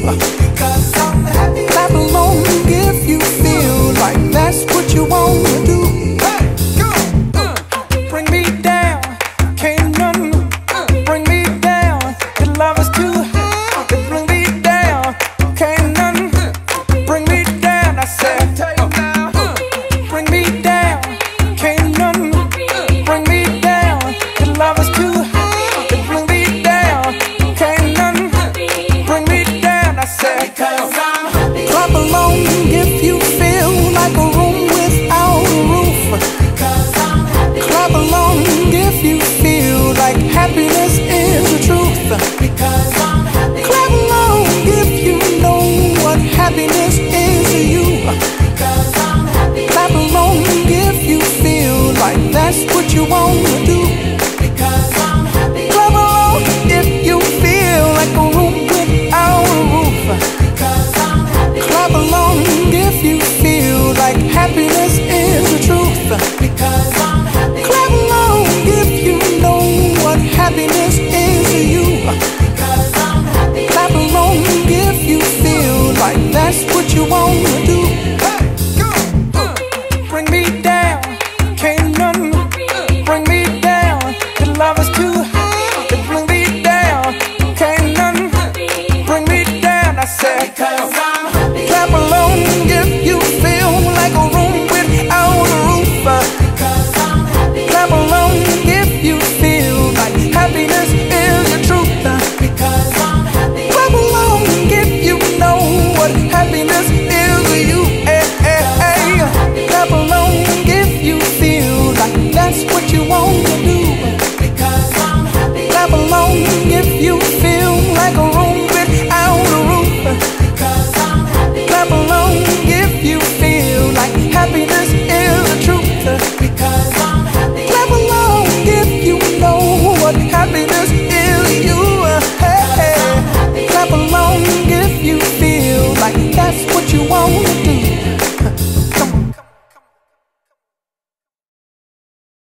Because I'm happy. Clap along if you feel like that's what you want to do. Hey, go on. Bring me down, can't none bring me down. Your love is too high, bring me down, can't none bring me down. I said, bring me down, can't none bring me down. Your love is too high, bring me down, can't none bring me down. I said, because I'm happy. Clap along if you feel like a room without a roof. Because I'm happy. Clap along if you feel like happiness is the truth. Because I'm happy. Clap along if you know what happiness is to you. Because I'm happy. Clap along if you feel like that's what you want to do. Because I'm happy. Clap along if you feel like a room without a roof. Because I'm happy. Clap along if you feel like happiness is the truth. Because I'm happy. Clap along if you know what happiness is to you. Because I'm happy. Clap along if you feel like that's what you want to do. Hey, go. Bring me down, can't none bring me down. Your love is too high, bring me down, can't none bring me down. I said, because I'm happy. Clap along if you feel like a room without a roof. Because I'm happy. Clap along if you feel like happiness is the truth. Because I'm happy. Clap along if you know what happiness is to you. Hey, hey, hey. Clap along if you feel like that's what you want to do. Because I'm happy. Clap along if you